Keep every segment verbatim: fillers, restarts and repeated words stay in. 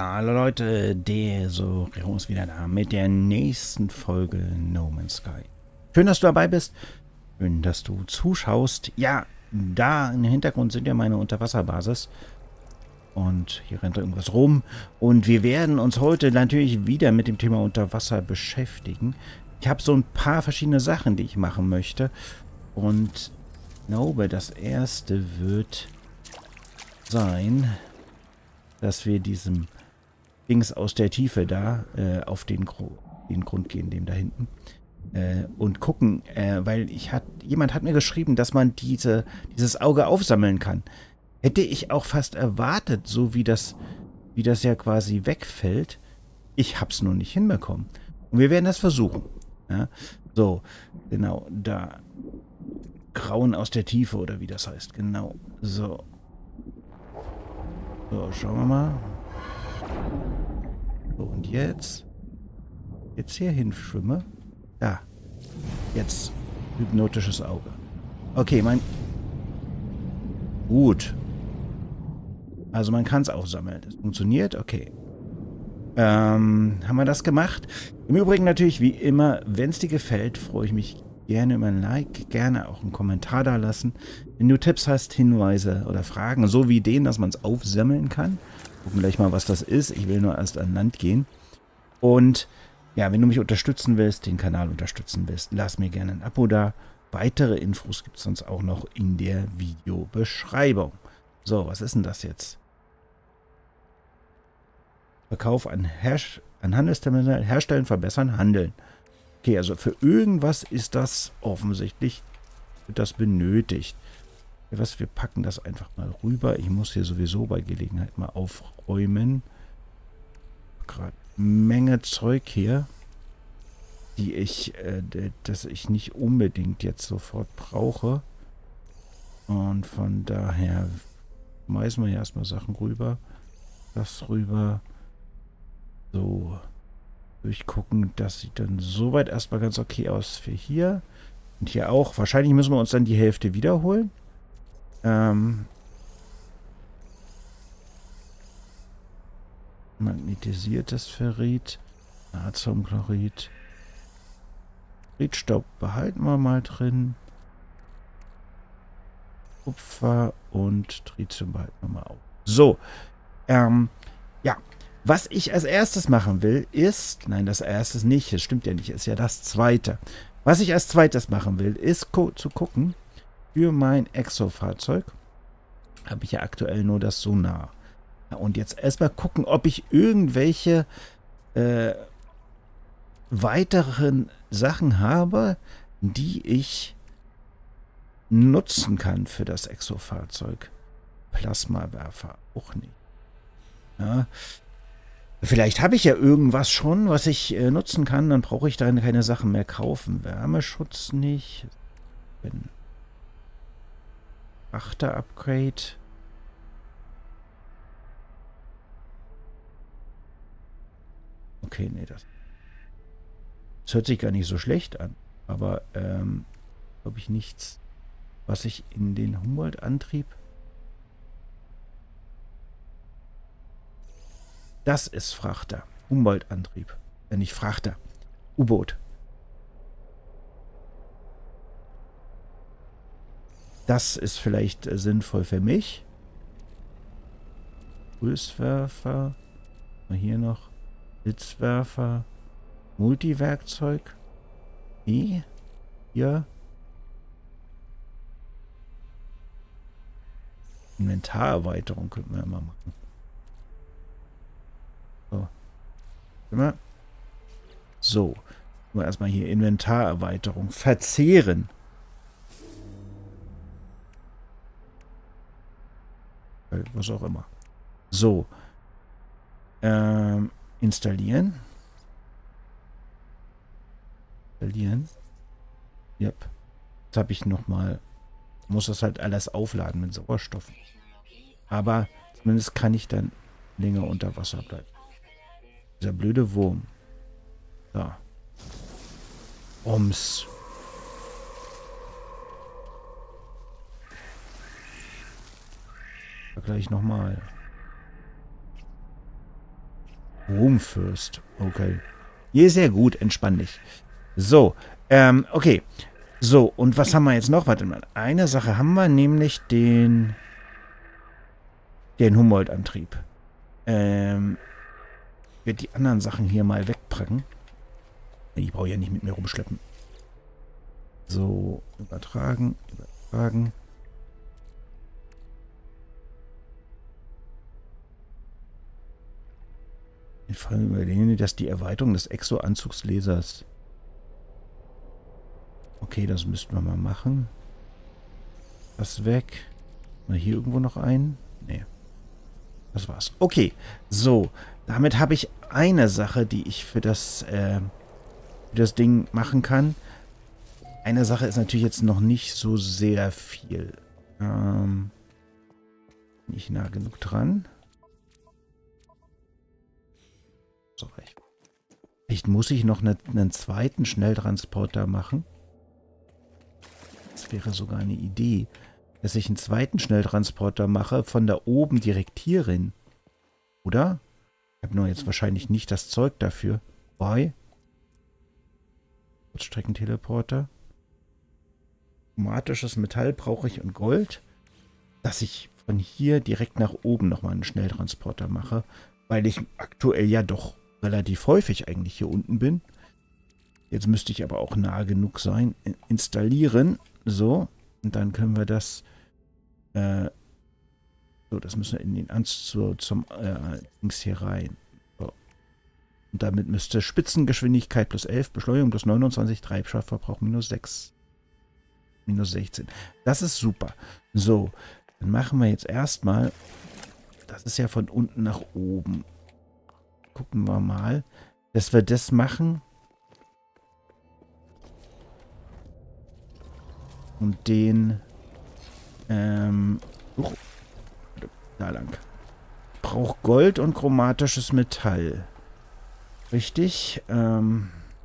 Hallo Leute, der Sorero ist wieder da mit der nächsten Folge No Man's Sky. Schön, dass du dabei bist. Schön, dass du zuschaust. Ja, da im Hintergrund sind ja meine Unterwasserbasis. Und hier rennt irgendwas rum. Und wir werden uns heute natürlich wieder mit dem Thema Unterwasser beschäftigen. Ich habe so ein paar verschiedene Sachen, die ich machen möchte. Und ich glaube, das erste wird sein, dass wir diesem Dings aus der Tiefe da äh, auf den, Gro den Grund gehen, dem da hinten. Äh, und gucken, äh, weil ich hat, jemand hat mir geschrieben, dass man diese, dieses Auge aufsammeln kann. Hätte ich auch fast erwartet, so wie das, wie das ja quasi wegfällt. Ich hab's nur nicht hinbekommen. Und wir werden das versuchen. Ja? So, genau, da. Grauen aus der Tiefe, oder wie das heißt. Genau. So. So, schauen wir mal. So, und jetzt? Jetzt hier hinschwimme. Da. Jetzt. Hypnotisches Auge. Okay, mein... Gut. Also man kann es aufsammeln. Das funktioniert, okay. Ähm, haben wir das gemacht? Im Übrigen natürlich, wie immer, wenn es dir gefällt, freue ich mich gerne über ein Like, gerne auch einen Kommentar da lassen. Wenn du Tipps hast, Hinweise oder Fragen, so wie den, dass man es aufsammeln kann. Gucken gleich mal, was das ist. Ich will nur erst an Land gehen. Und ja, wenn du mich unterstützen willst, den Kanal unterstützen willst, lass mir gerne ein Abo da. Weitere Infos gibt es sonst auch noch in der Videobeschreibung. So, was ist denn das jetzt? Verkauf an, Herst an Handelsterminal, herstellen, verbessern, handeln. Okay, also für irgendwas ist das offensichtlich, wird das benötigt. Was, wir packen das einfach mal rüber. Ich muss hier sowieso bei Gelegenheit mal aufräumen. Gerade Menge Zeug hier, die ich, äh, das ich nicht unbedingt jetzt sofort brauche. Und von daher schmeißen wir hier erstmal Sachen rüber. Das rüber. So. Durchgucken. Das sieht dann soweit erstmal ganz okay aus für hier. Und hier auch. Wahrscheinlich müssen wir uns dann die Hälfte wiederholen. Ähm. Magnetisiertes Ferrit. Natriumchlorid. Ferritstaub behalten wir mal drin. Kupfer und Tritium behalten wir mal auf. So. Ähm. Ja. Was ich als erstes machen will, ist, nein, das erstes nicht, das stimmt ja nicht, ist ja das zweite. Was ich als zweites machen will, ist gu zu gucken, für mein Exo-Fahrzeug habe ich ja aktuell nur das Sonar. Und jetzt erstmal gucken, ob ich irgendwelche äh, weiteren Sachen habe, die ich nutzen kann für das Exo-Fahrzeug. Plasmawerfer auch nicht. Ja. Vielleicht habe ich ja irgendwas schon, was ich äh, nutzen kann, dann brauche ich dann keine Sachen mehr kaufen. Wärmeschutz nicht. Bin Achter-Upgrade. Okay, nee, das, das hört sich gar nicht so schlecht an. Aber, ähm, glaube ich nichts, was ich in den Humboldt-Antrieb... Das ist Frachter. Humboldt-Antrieb. Äh, nicht Frachter. U-Boot. Das ist vielleicht äh, sinnvoll für mich. Pulswerfer. Hier noch. Blitzwerfer. Multiwerkzeug. Wie? Hier. Inventarerweiterung könnten wir ja mal machen. So. Immer. So. Nur erstmal hier Inventarerweiterung. Verzehren. Was auch immer. So. Ähm, installieren. Installieren. Yep. Jetzt habe ich nochmal. Muss das halt alles aufladen mit Sauerstoff. Aber zumindest kann ich dann länger unter Wasser bleiben. Dieser blöde Wurm. Da. Ums. Gleich nochmal. Stromfürst. Okay. Hier sehr gut, entspann dich. So, ähm, okay. So, und was haben wir jetzt noch? Warte mal. Eine Sache haben wir, nämlich den den Humboldt-Antrieb. Ähm, ich werde die anderen Sachen hier mal wegpacken. Ich brauche ja nicht mit mir rumschleppen. So, übertragen, übertragen. Ich frage überlegen, dass die Erweiterung des Exo-Anzugslesers. Okay, das müssten wir mal machen. Das weg. Mal hier irgendwo noch ein? Nee. Das war's. Okay, so. Damit habe ich eine Sache, die ich für das, äh, für das Ding machen kann. Eine Sache ist natürlich jetzt noch nicht so sehr viel. Ähm, nicht nah genug dran. So recht. Vielleicht muss ich noch eine, einen zweiten Schnelltransporter machen. Das wäre sogar eine Idee, dass ich einen zweiten Schnelltransporter mache, von da oben direkt hier hin. Oder? Ich habe nur jetzt wahrscheinlich nicht das Zeug dafür. Why? Kurzstreckenteleporter. Chromatisches Metall brauche ich und Gold. Dass ich von hier direkt nach oben nochmal einen Schnelltransporter mache. Weil ich aktuell ja doch relativ häufig eigentlich hier unten bin. Jetzt müsste ich aber auch nah genug sein. Installieren. So. Und dann können wir das äh, so, das müssen wir in den Anzug zum äh, Dings hier rein. So. Und damit müsste Spitzengeschwindigkeit plus elf, Beschleunigung plus neunundzwanzig, Treibstoffverbrauch minus sechs, minus sechzehn. Das ist super. So, dann machen wir jetzt erstmal, das ist ja von unten nach oben. Gucken wir mal, dass wir das machen. Und den ähm, uh, da lang. Braucht Gold und chromatisches Metall. Richtig. Ähm,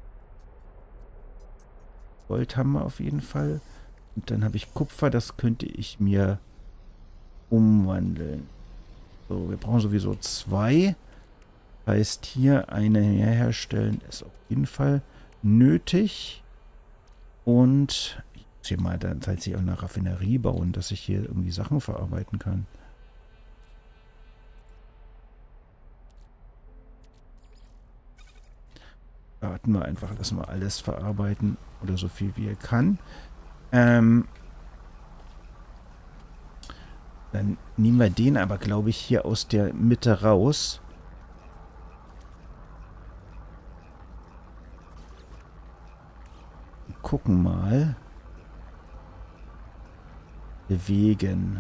Gold haben wir auf jeden Fall. Und dann habe ich Kupfer, das könnte ich mir umwandeln. So, wir brauchen sowieso zwei. Heißt, hier eine herstellen ist auf jeden Fall nötig. Und ich muss hier mal dann tatsächlich auch eine Raffinerie bauen, dass ich hier irgendwie Sachen verarbeiten kann. Warten wir einfach, lassen wir alles verarbeiten oder so viel wie er kann. Ähm, dann nehmen wir den aber, glaube ich, hier aus der Mitte raus. Gucken mal. Bewegen.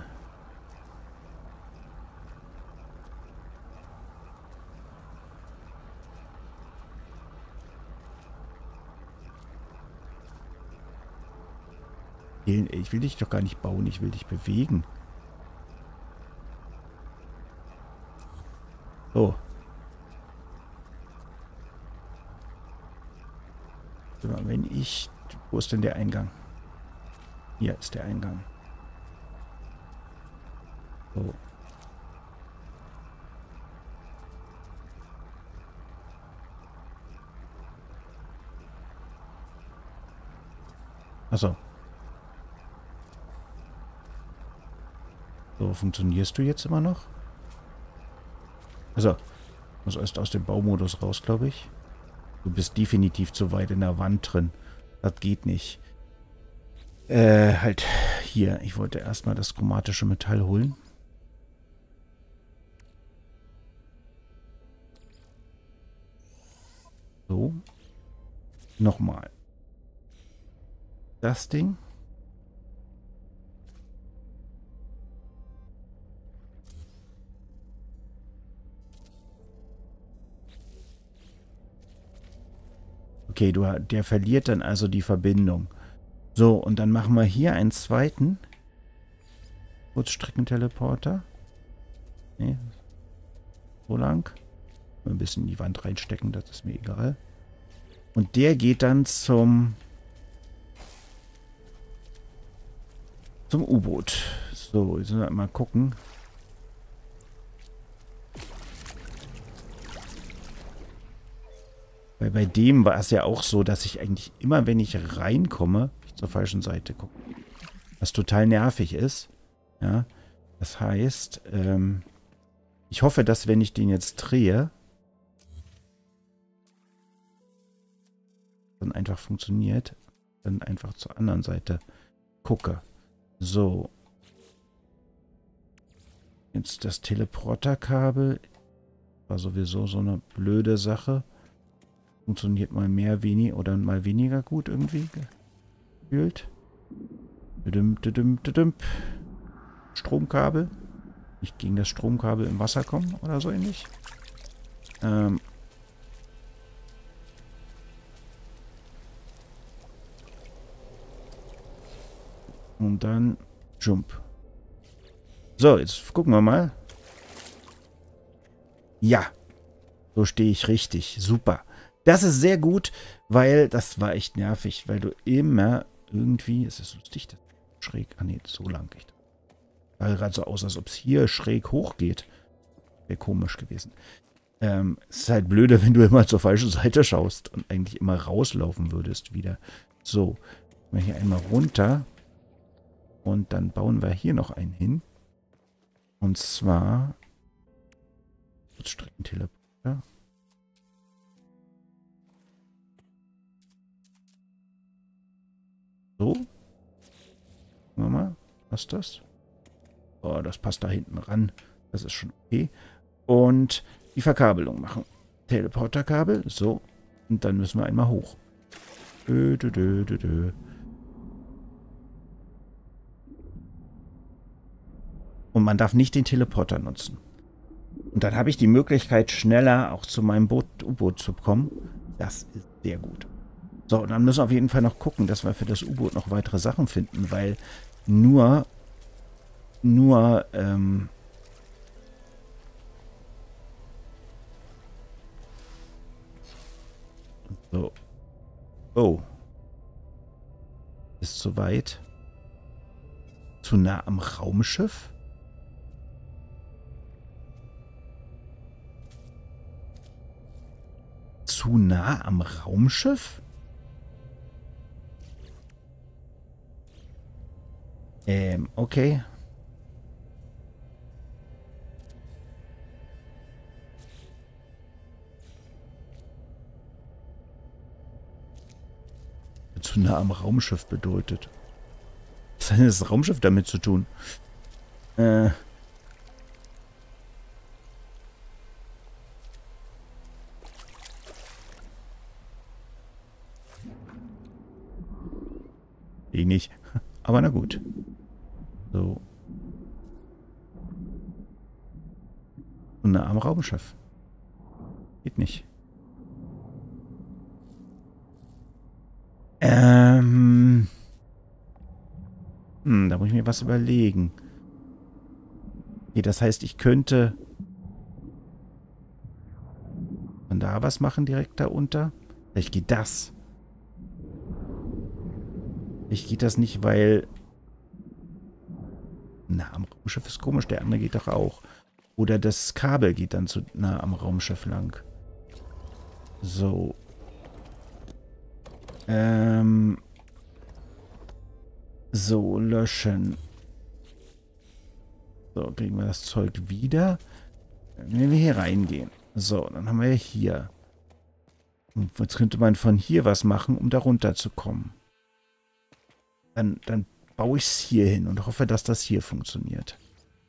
Ich will dich doch gar nicht bauen, ich will dich bewegen. So. Wenn ich... Wo ist denn der Eingang? Hier ist der Eingang. So. Achso. So, funktionierst du jetzt immer noch? Also, muss erst aus dem Baumodus raus, glaube ich. Du bist definitiv zu weit in der Wand drin. Das geht nicht. Äh, halt hier. Ich wollte erstmal das chromatische Metall holen. So. Nochmal. Das Ding. Okay, du, der verliert dann also die Verbindung. So, und dann machen wir hier einen zweiten Kurzstreckenteleporter. Nee. So lang. Ein bisschen in die Wand reinstecken, das ist mir egal. Und der geht dann zum zum U-Boot. So, jetzt müssen wir mal gucken. Weil bei dem war es ja auch so, dass ich eigentlich immer, wenn ich reinkomme, ich zur falschen Seite gucke, was total nervig ist. Ja, das heißt, ähm, ich hoffe, dass wenn ich den jetzt drehe, dann einfach funktioniert, dann einfach zur anderen Seite gucke. So. Jetzt das Teleporterkabel. War sowieso so eine blöde Sache. Funktioniert mal mehr, wenig oder mal weniger gut irgendwie gefühlt. Düdüm, düdüm, düdüm. Stromkabel. Nicht gegen das Stromkabel im Wasser kommen oder so ähnlich. Ähm. Und dann Jump. So, jetzt gucken wir mal. Ja, so stehe ich richtig. Super. Das ist sehr gut, weil das war echt nervig, weil du immer irgendwie, es ist lustig, das schräg, ah nee, so lang echt. Sah gerade so aus, als ob es hier schräg hoch geht. Wäre komisch gewesen. Ähm, es ist halt blöde, wenn du immer zur falschen Seite schaust und eigentlich immer rauslaufen würdest wieder. So, wir hier einmal runter und dann bauen wir hier noch einen hin. Und zwar Streckenteleporter. So. Gucken wir mal. Was ist das? Oh, das passt da hinten ran. Das ist schon okay. Und die Verkabelung machen. Teleporterkabel. So. Und dann müssen wir einmal hoch. Dö, dö, dö, dö, dö. Und man darf nicht den Teleporter nutzen. Und dann habe ich die Möglichkeit, schneller auch zu meinem U-Boot zu kommen. Das ist sehr gut. So, dann müssen wir auf jeden Fall noch gucken, dass wir für das U-Boot noch weitere Sachen finden, weil nur, nur, ähm, so. Oh. Ist zu weit. Zu nah am Raumschiff? Zu nah am Raumschiff? Ähm, okay. Zu nah am Raumschiff bedeutet. Was hat denn das Raumschiff damit zu tun? Äh. Eh nicht. Aber na gut. So. Und nah am Raumschiff. Geht nicht. Ähm. Hm, da muss ich mir was überlegen. Okay, das heißt, ich könnte von da was machen direkt da unter. Vielleicht geht das. Vielleicht geht das nicht, weil na, am Raumschiff ist komisch. Der andere geht doch auch. Oder das Kabel geht dann zu nah am Raumschiff lang. So. Ähm. So, löschen. So, kriegen wir das Zeug wieder. Wenn wir hier reingehen. So, dann haben wir hier. Und jetzt könnte man von hier was machen, um da runter zu kommen. Dann, dann baue ich es hier hin und hoffe, dass das hier funktioniert.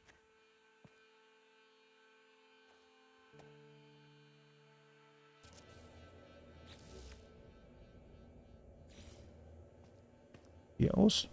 Hier aus.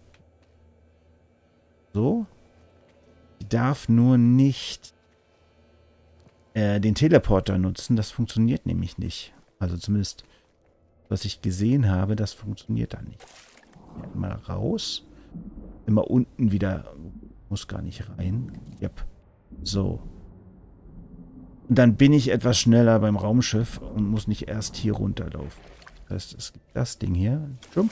So. Ich darf nur nicht äh, den Teleporter nutzen. Das funktioniert nämlich nicht. Also zumindest, was ich gesehen habe, das funktioniert da nicht. Mal raus. Immer unten wieder. Muss gar nicht rein. Yep. So. Und dann bin ich etwas schneller beim Raumschiff und muss nicht erst hier runterlaufen. Das heißt, es gibt das Ding hier. Jump.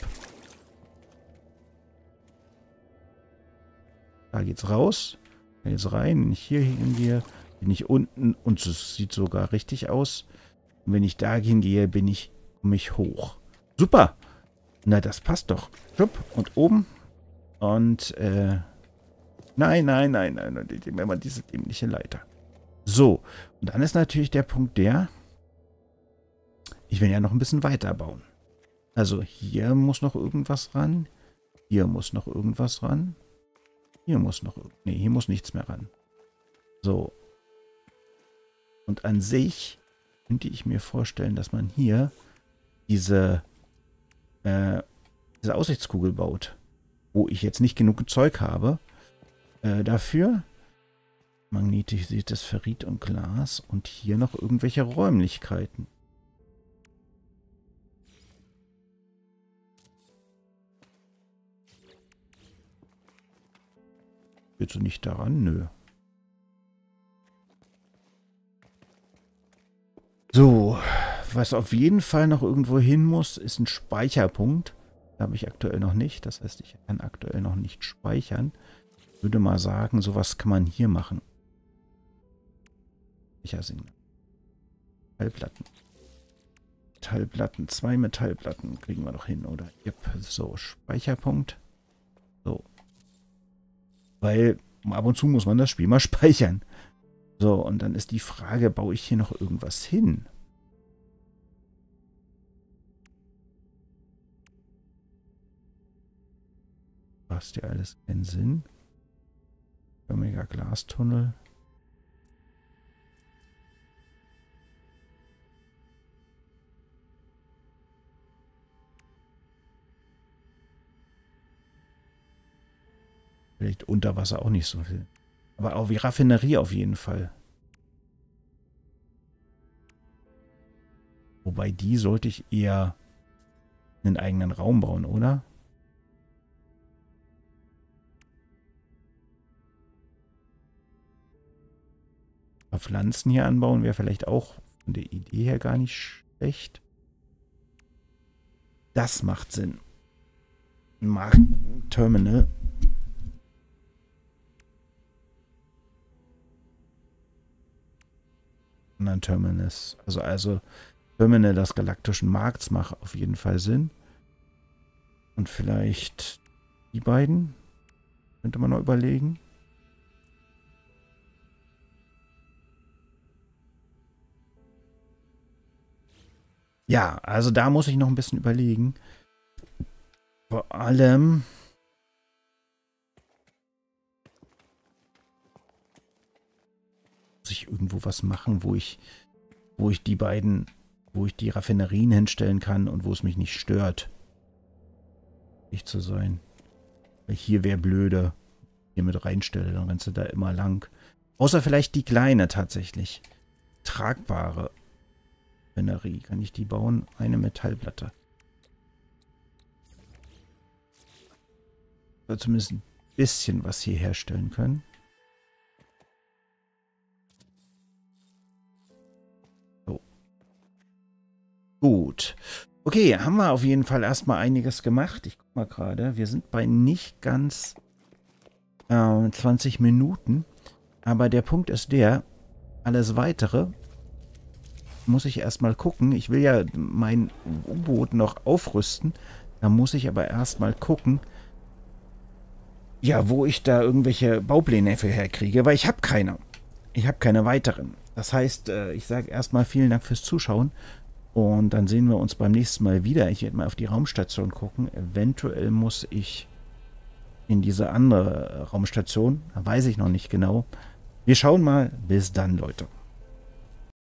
Da geht's raus. Da geht's rein. Wenn ich hier hingehe, bin ich unten. Und es sieht sogar richtig aus. Und wenn ich da hingehe, bin ich, komme ich hoch. Super. Na, das passt doch. Schupp. Und oben. Und, äh, nein, nein, nein, nein, nein, immer diese dämliche Leiter. So. Und dann ist natürlich der Punkt der, ich will ja noch ein bisschen weiter bauen. Also hier muss noch irgendwas ran. Hier muss noch irgendwas ran. Hier muss noch, nee, hier muss nichts mehr ran. So. Und an sich könnte ich mir vorstellen, dass man hier diese, äh, diese Aussichtskugel baut, wo ich jetzt nicht genug Zeug habe. Äh, dafür magnetisiertes Ferrit und Glas und hier noch irgendwelche Räumlichkeiten. Willst du nicht daran? Nö. So, was auf jeden Fall noch irgendwo hin muss, ist ein Speicherpunkt. Da habe ich aktuell noch nicht. Das heißt, ich kann aktuell noch nicht speichern. Ich würde mal sagen, sowas kann man hier machen. Speichersignal. Metallplatten. Metallplatten. Zwei Metallplatten kriegen wir doch hin, oder? Yep. So, Speicherpunkt. So. Weil ab und zu muss man das Spiel mal speichern. So, und dann ist die Frage, baue ich hier noch irgendwas hin? Passt ja alles keinen Sinn. Omega Glastunnel. Vielleicht unter Wasser auch nicht so viel. Aber auch wie Raffinerie auf jeden Fall. Wobei die sollte ich eher einen eigenen Raum bauen, oder? Pflanzen hier anbauen wäre vielleicht auch von der Idee her gar nicht schlecht. Das macht Sinn. Marktterminal. Terminus. Also, also Terminal des galaktischen Markts macht auf jeden Fall Sinn. Und vielleicht die beiden. Könnte man noch überlegen. Ja, also da muss ich noch ein bisschen überlegen. Vor allem muss ich irgendwo was machen, wo ich, wo ich die beiden, wo ich die Raffinerien hinstellen kann und wo es mich nicht stört. Nicht zu sein. Weil hier wäre blöde. Hier mit reinstelle, dann rennst du da immer lang. Außer vielleicht die kleine tatsächlich. Tragbare Raffinerie. Kann ich die bauen? Eine Metallplatte. Oder zumindest ein bisschen was hier herstellen können. So. Gut. Okay, haben wir auf jeden Fall erstmal einiges gemacht. Ich guck mal gerade. Wir sind bei nicht ganz äh, zwanzig Minuten. Aber der Punkt ist der, alles Weitere muss ich erstmal gucken. Ich will ja mein U-Boot noch aufrüsten. Da muss ich aber erstmal gucken, ja, wo ich da irgendwelche Baupläne für herkriege, weil ich habe keine. Ich habe keine weiteren. Das heißt, ich sage erstmal vielen Dank fürs Zuschauen und dann sehen wir uns beim nächsten Mal wieder. Ich werde mal auf die Raumstation gucken. Eventuell muss ich in diese andere Raumstation. Da weiß ich noch nicht genau. Wir schauen mal. Bis dann, Leute.